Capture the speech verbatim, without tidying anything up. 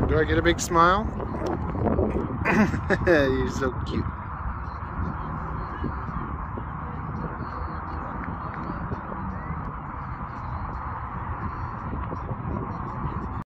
Do I get a big smile? You're so cute.